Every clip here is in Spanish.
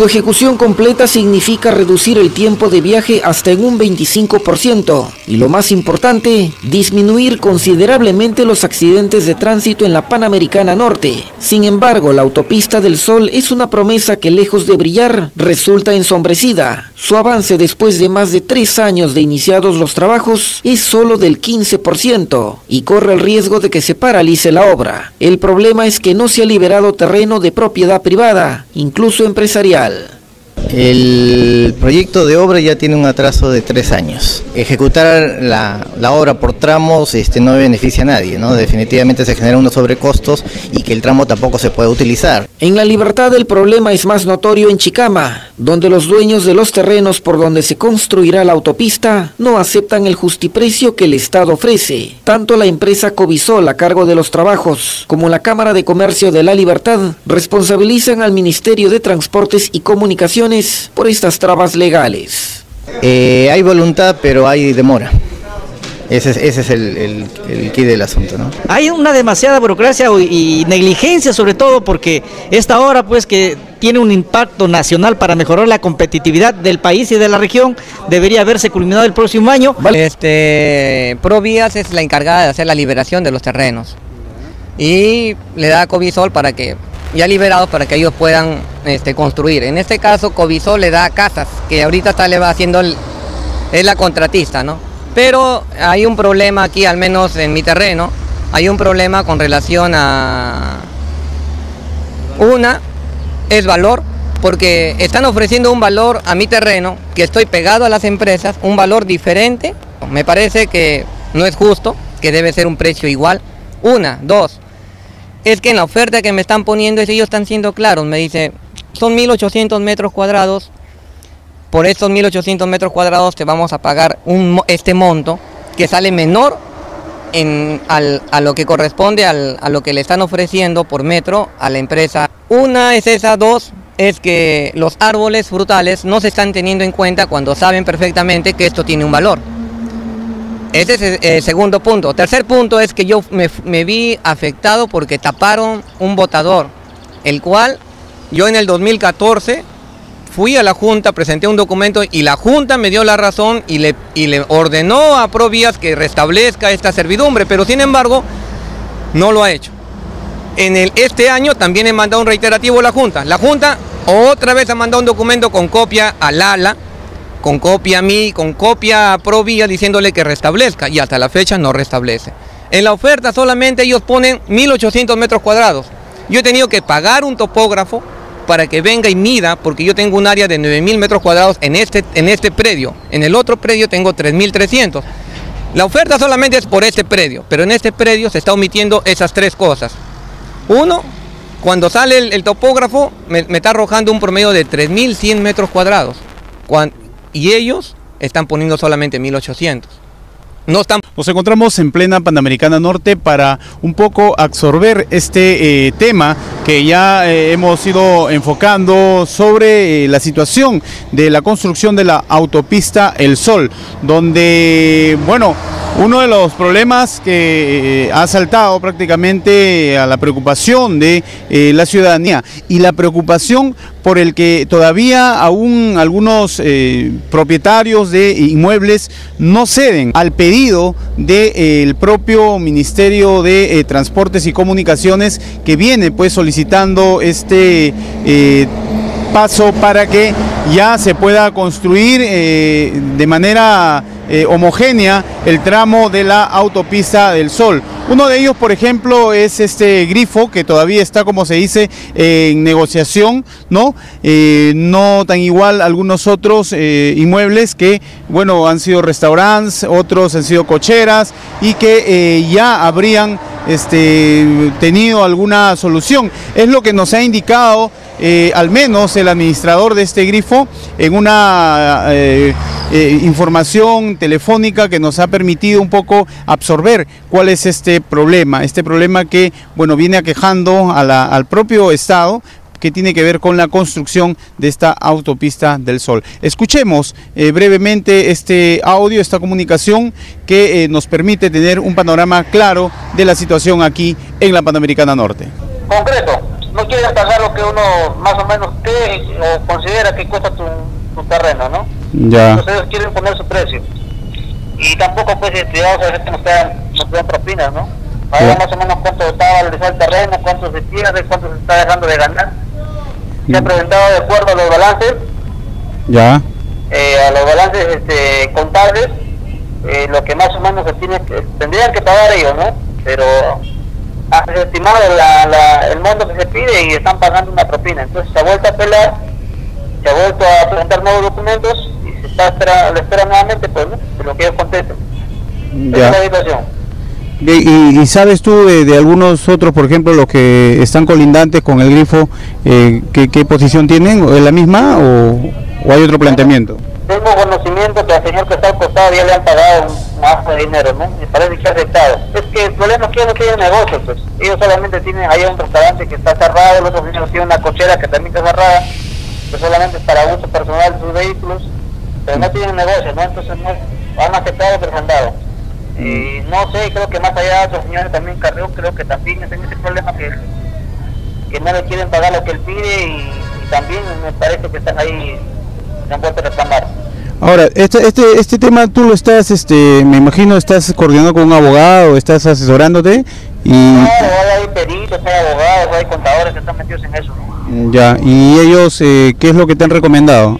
Su ejecución completa significa reducir el tiempo de viaje hasta en un 25% y lo más importante, disminuir considerablemente los accidentes de tránsito en la Panamericana Norte. Sin embargo, la autopista del Sol es una promesa que lejos de brillar, resulta ensombrecida. Su avance después de más de 3 años de iniciados los trabajos es solo del 15% y corre el riesgo de que se paralice la obra. El problema es que no se ha liberado terreno de propiedad privada, incluso empresarial. El proyecto de obra ya tiene un atraso de 3 años. Ejecutar la obra por tramos no beneficia a nadie, ¿no? Definitivamente se generan unos sobrecostos y que el tramo tampoco se puede utilizar. En La Libertad el problema es más notorio en Chicama, donde los dueños de los terrenos por donde se construirá la autopista no aceptan el justiprecio que el Estado ofrece. Tanto la empresa Covisol a cargo de los trabajos como la Cámara de Comercio de La Libertad responsabilizan al Ministerio de Transportes y Comunicaciones por estas trabas legales. Hay voluntad, pero hay demora. Ese es el quid del asunto, ¿no? Hay una demasiada burocracia y negligencia, sobre todo porque esta obra pues que tiene un impacto nacional para mejorar la competitividad del país y de la región, debería haberse culminado el próximo año. Provías es la encargada de hacer la liberación de los terrenos y le da a Covisol para que ya liberados para que ellos puedan construir. En este caso Covisol le da casas, que ahorita le va haciendo, es la contratista, ¿no? Pero hay un problema aquí, al menos en mi terreno, hay un problema con relación a... Una, es valor, porque están ofreciendo un valor a mi terreno, que estoy pegado a las empresas, un valor diferente. Me parece que no es justo, que debe ser un precio igual. Una, dos, es que en la oferta que me están poniendo, ellos están siendo claros, me dice, son 1.800 metros cuadrados, por estos 1.800 metros cuadrados te vamos a pagar este monto, que sale menor a lo que corresponde a lo que le están ofreciendo por metro a la empresa. Una es esa, dos, es que los árboles frutales no se están teniendo en cuenta cuando saben perfectamente que esto tiene un valor. Ese es el segundo punto. Tercer punto es que yo me vi afectado porque taparon un botador, el cual yo en el 2014 fui a la Junta, presenté un documento y la Junta me dio la razón y le ordenó a Provías que restablezca esta servidumbre, pero sin embargo no lo ha hecho. Este año también he mandado un reiterativo a la Junta. La Junta otra vez ha mandado un documento con copia al ALA, con copia a mí, con copia a Provías diciéndole que restablezca y hasta la fecha no restablece. En la oferta solamente ellos ponen 1.800 metros cuadrados. Yo he tenido que pagar un topógrafo para que venga y mida, porque yo tengo un área de 9.000 metros cuadrados en este predio. En el otro predio tengo 3.300. La oferta solamente es por este predio, pero en este predio se está omitiendo esas 3 cosas. Uno, cuando sale el topógrafo me está arrojando un promedio de 3.100 metros cuadrados. Y ellos están poniendo solamente 1.800. No están... Nos encontramos en plena Panamericana Norte para un poco absorber este tema que ya hemos ido enfocando sobre la situación de la construcción de la autopista El Sol, donde, bueno, uno de los problemas que ha saltado prácticamente a la preocupación de la ciudadanía y la preocupación por el que todavía aún algunos propietarios de inmuebles no ceden al pedido del propio Ministerio de Transportes y Comunicaciones, que viene pues solicitando este paso para que ya se pueda construir de manera homogénea el tramo de la autopista del Sol. Uno de ellos, por ejemplo, es este grifo que todavía está, como se dice, en negociación, ¿no? No tan igual algunos otros inmuebles que, bueno, han sido restaurantes, otros han sido cocheras y que ya habrían tenido alguna solución. Es lo que nos ha indicado al menos el administrador de este grifo en una información telefónica que nos ha permitido un poco absorber cuál es este problema que, bueno, viene aquejando al propio Estado, que tiene que ver con la construcción de esta autopista del Sol. Escuchemos brevemente este audio, esta comunicación que nos permite tener un panorama claro de la situación aquí en la Panamericana Norte. Concreto, no quiere quieren pagar lo que uno más o menos cree o considera que cuesta tu terreno, ¿no? Ya. Entonces ellos quieren poner su precio. Y tampoco pues vamos a ver que nos dan propinas, ¿no? Ahora más o menos cuánto está valorizado el terreno, cuánto se pierde, cuánto se está dejando de ganar. Se ha presentado de acuerdo a los balances, Ya. a los balances contables, lo que más o menos tendrían que pagar ellos, ¿no? Pero han estimado el monto que se pide y están pagando una propina. Entonces se ha vuelto a apelar, se ha vuelto a presentar nuevos documentos y se está le espera nuevamente pues, ¿no? De lo que ellos contesten. Esa es la situación. ¿Y sabes tú de algunos otros, por ejemplo, los que están colindantes con el grifo, qué posición tienen? ¿Es la misma o hay otro planteamiento? Tengo conocimiento que al señor que está al costado ya le han pagado más de dinero, ¿no? Me parece que ha aceptado. Es que el problema es que ellos no tienen negocio, pues. Ellos solamente tienen, hay un restaurante que está cerrado, el otro señor tiene una cochera que también está cerrada, que solamente es para uso personal de sus vehículos, pero no tienen negocio, ¿no? Entonces no han aceptado pero se han dado. No sé, creo que más allá de otros señores también Carrión, creo que también tiene ese problema que no le quieren pagar lo que él pide y también me parece que están ahí, se han vuelto a reclamar. Ahora, este tema tú lo estás, me imagino, estás coordinando con un abogado, estás asesorándote y... Claro, hay peritos, hay abogados, hay contadores que están metidos en eso, ¿no? Ya, y ellos, ¿qué es lo que te han recomendado?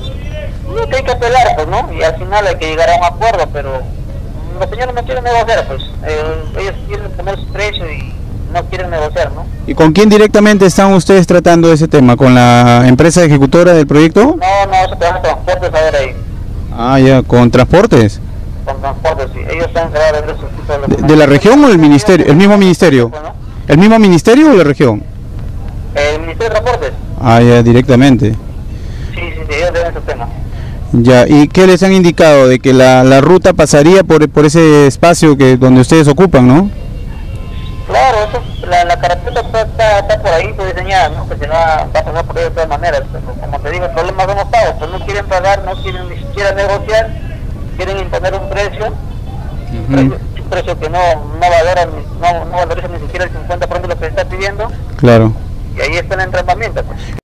No, que hay que apelar, pues, ¿no? Y al final hay que llegar a un acuerdo, pero los señores no quieren negociar, pues. Ellos quieren poner su precio y no quieren negociar, ¿no? ¿Y con quién directamente están ustedes tratando ese tema? ¿Con la empresa ejecutora del proyecto? No, eso trabaja transportes a ver ahí. Ah, ya, ¿con transportes? Con transportes, sí. Ellos están encargados de esos tipos ¿De la región o el ministerio? ¿El mismo ministerio? ¿No? ¿El mismo ministerio o la región? El Ministerio de Transportes. Ah, ya, directamente. Sí, ellos deben esos temas. Ya, ¿y qué les han indicado? De que la ruta pasaría por ese espacio donde ustedes ocupan, ¿no? Claro, eso, la carretera está por ahí pues, diseñada, ¿no? Que se va a pasar por ahí de todas maneras. Pero, como te digo, el problema son los pagos, pues no quieren pagar, no quieren ni siquiera negociar, quieren imponer un precio, un precio que no valoriza ni siquiera el 50% de lo que se está pidiendo. Claro. Y ahí está el entrampamiento, pues.